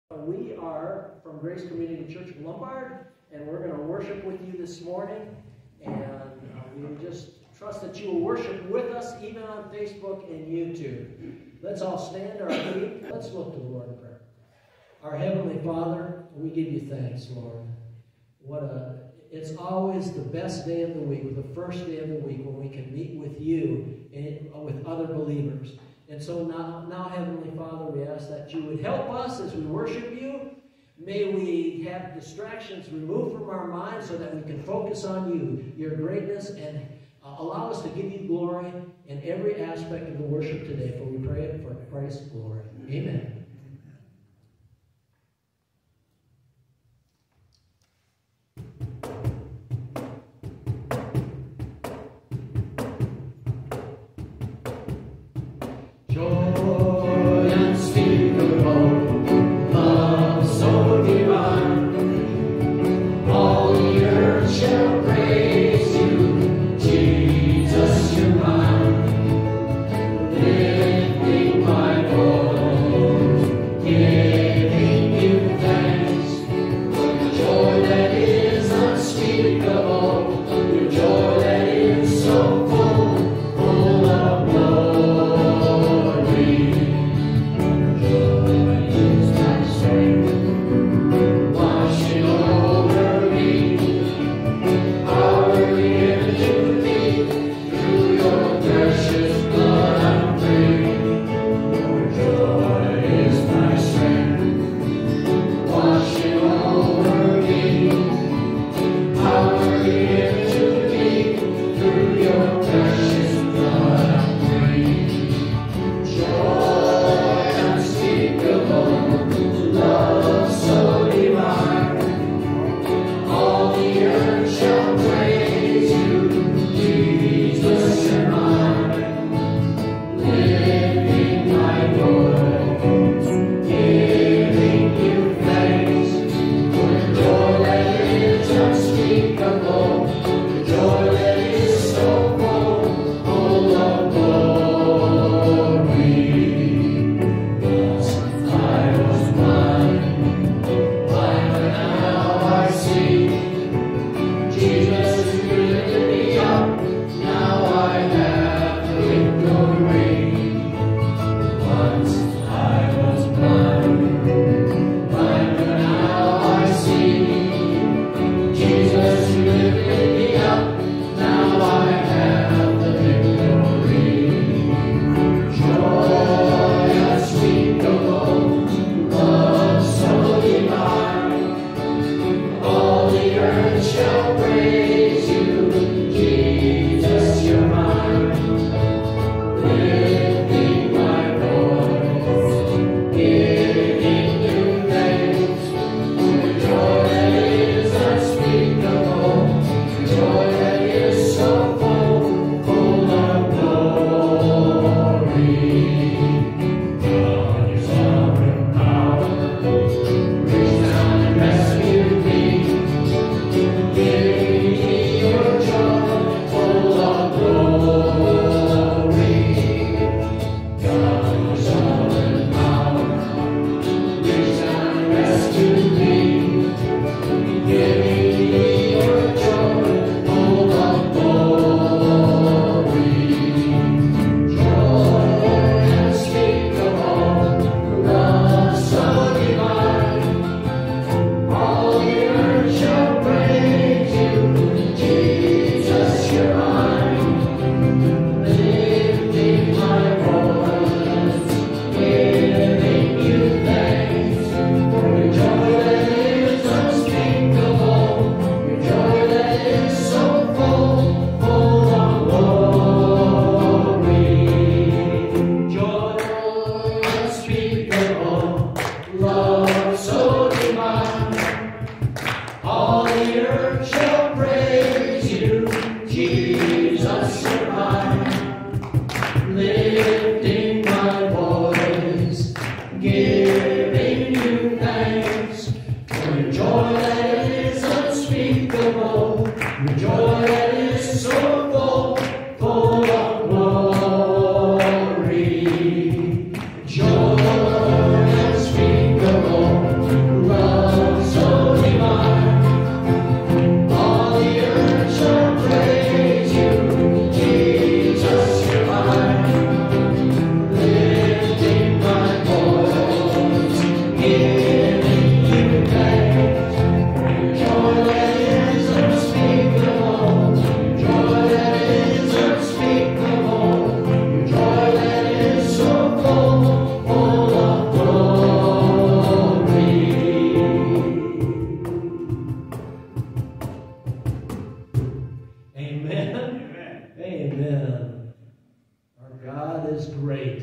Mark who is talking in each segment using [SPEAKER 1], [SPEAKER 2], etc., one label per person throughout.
[SPEAKER 1] We are from Grace Community Church of Lombard, and we're going to worship with you this morning. And we just trust that you will worship with us, even on Facebook and YouTube. Let's all stand to our feet. Let's look to the Lord in prayer. Our Heavenly Father, we give you thanks, Lord. It's always the best day of the week, the first day of the week, when we can meet with you and with other believers. And so now, Heavenly Father, we ask that you would help us as we worship you. May we have distractions removed from our minds so that we can focus on you, your greatness, and allow us to give you glory in every aspect of the worship today. For we pray it for Christ's glory. Amen.
[SPEAKER 2] Joy unspeakable, love so divine, all the earth shall praise you, Jesus, you're mine. Lifting my voice
[SPEAKER 1] is great.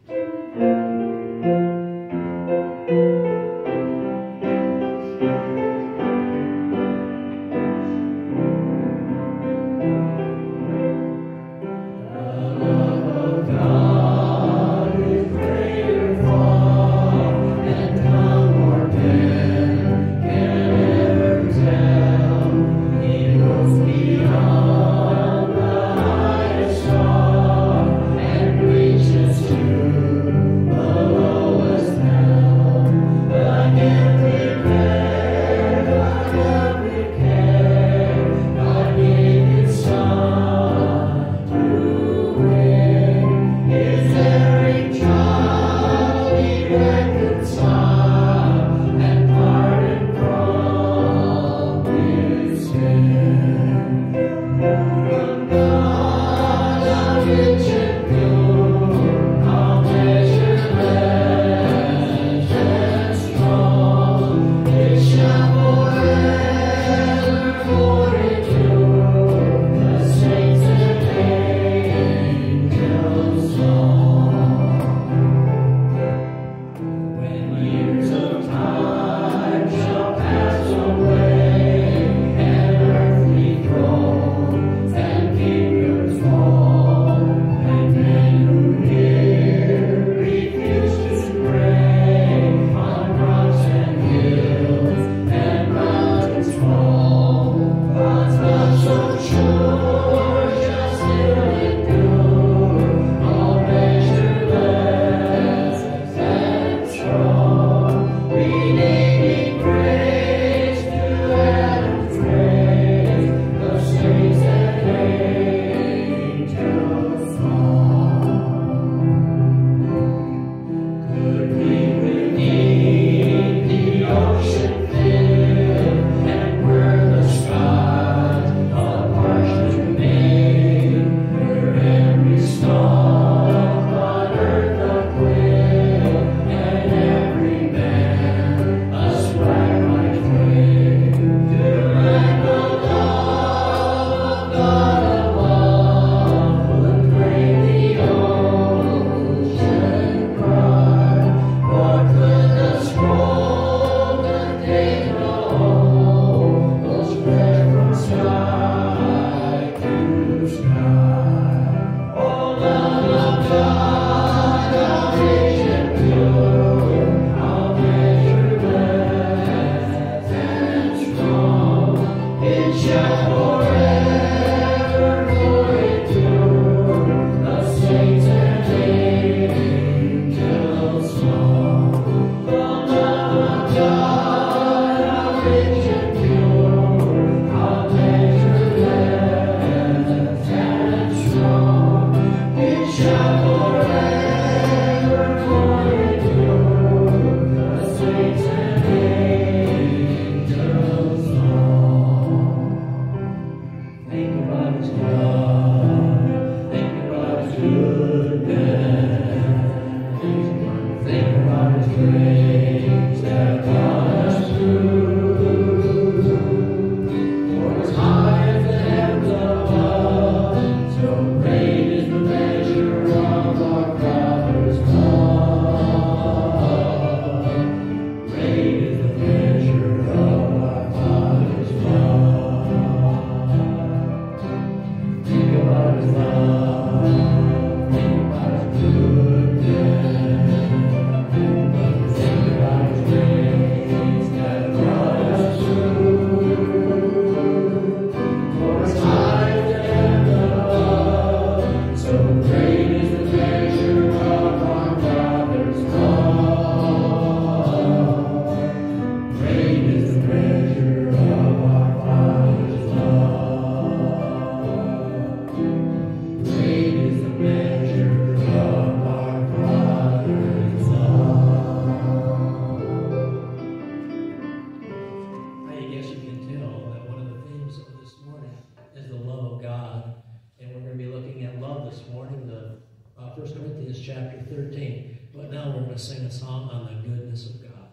[SPEAKER 3] to sing a song on the goodness of God.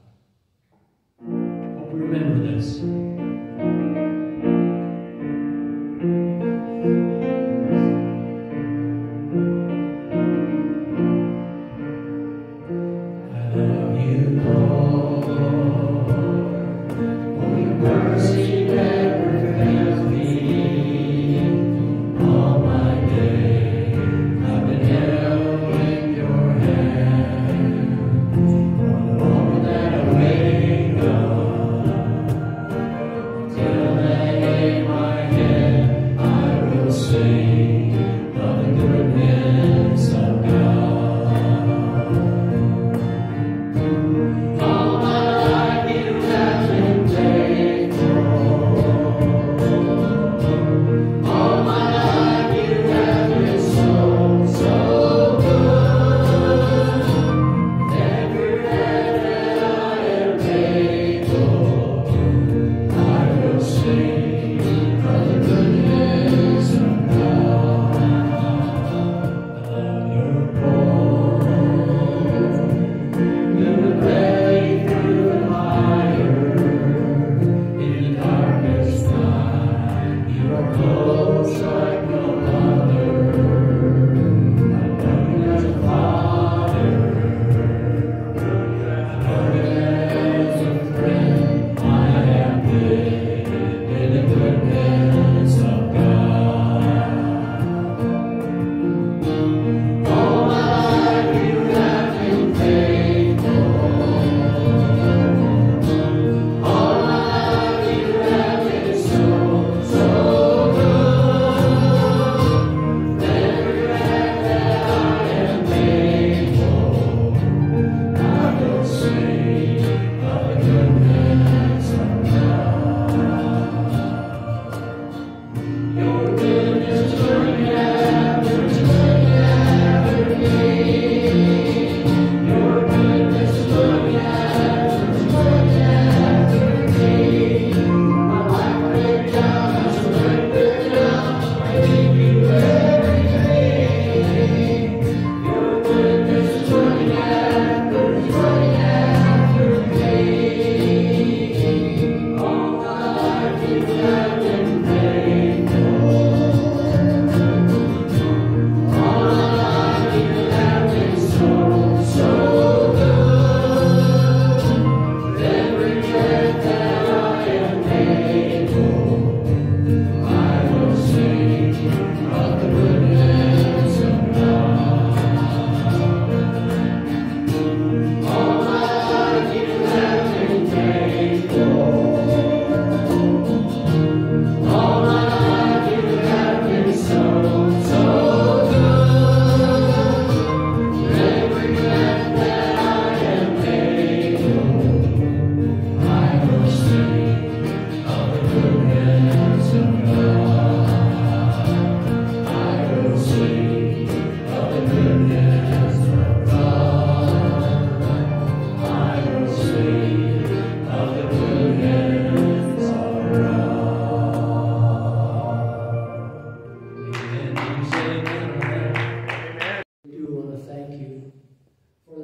[SPEAKER 3] Hope we remember this.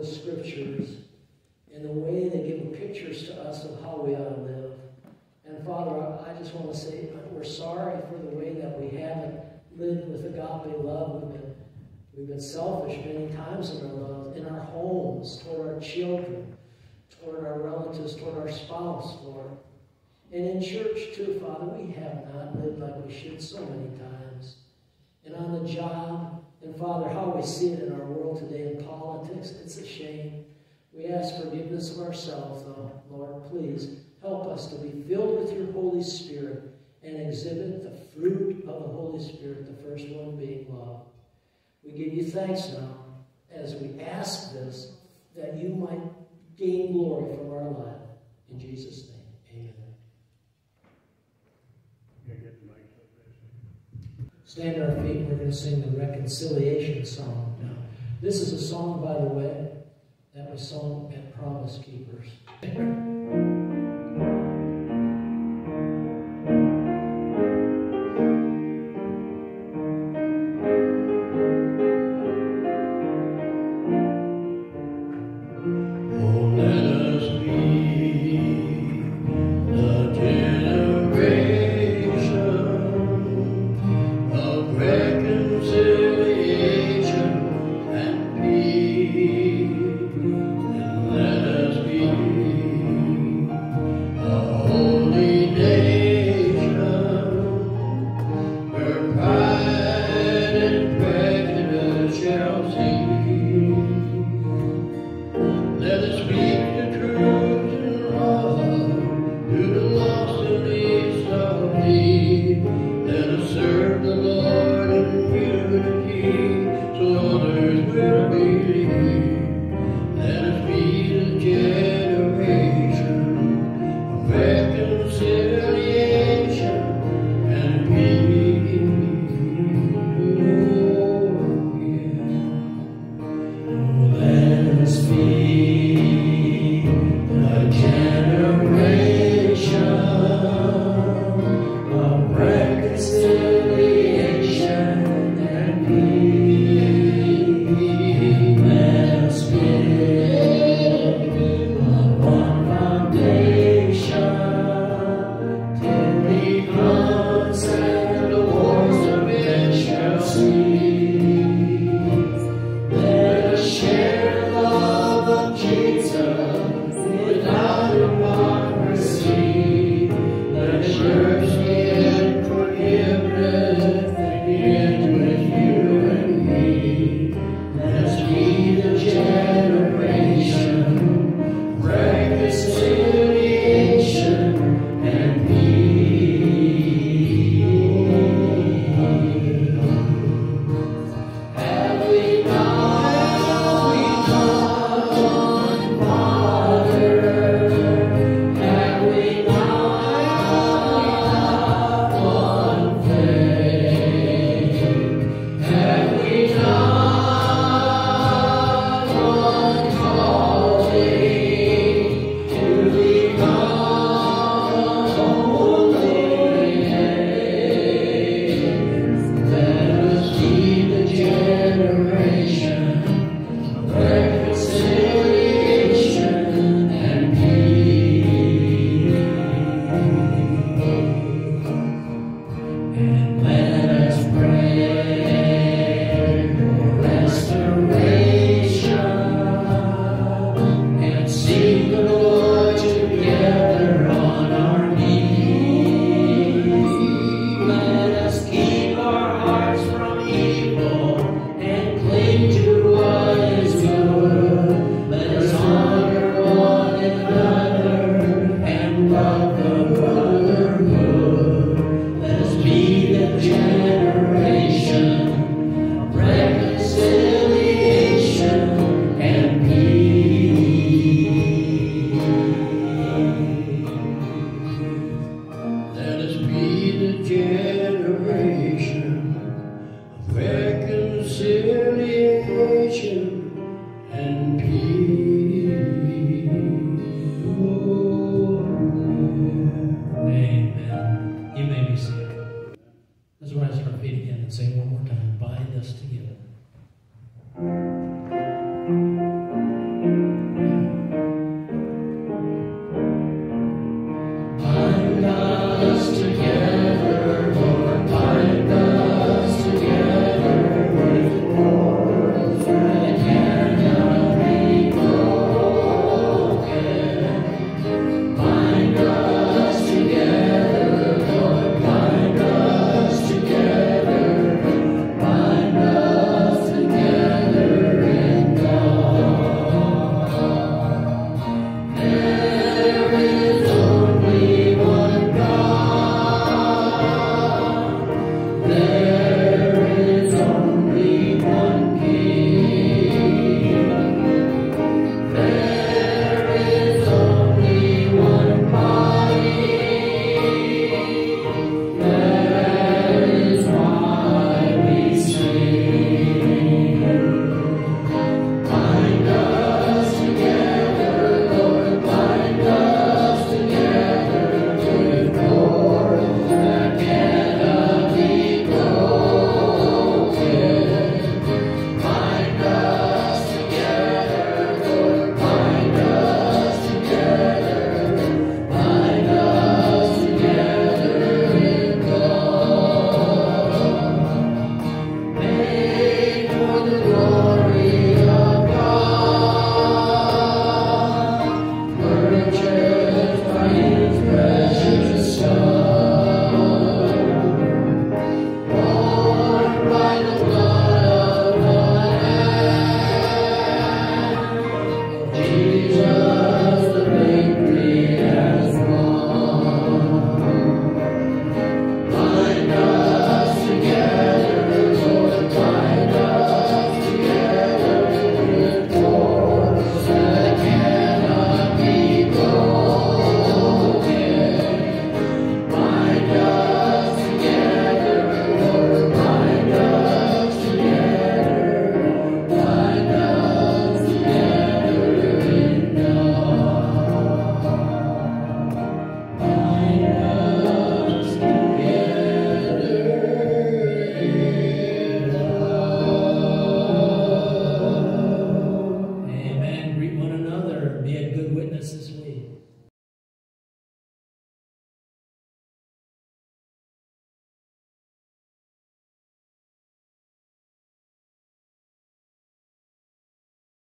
[SPEAKER 1] Scriptures in the way they give pictures to us of how we ought to live. And Father, I just want to say we're sorry for the way that we haven't lived with agape love. We've been selfish many times in our love, in our homes, toward our children, toward our relatives, toward our spouse, Lord. And in church too, Father, we have not lived like we should so many times. And on the job, and Father, how we see it in our world today in politics, it's a shame. We ask forgiveness of ourselves, though. Lord, please help us to be filled with your Holy Spirit and exhibit the fruit of the Holy Spirit, the first one being love. We give you thanks now as we ask this, that you might gain glory from our life. In Jesus' name, amen. Stand to our feet, and we're going to sing the reconciliation song now. This is a song, by the way, that was sung at Promise Keepers.
[SPEAKER 2] Shall see.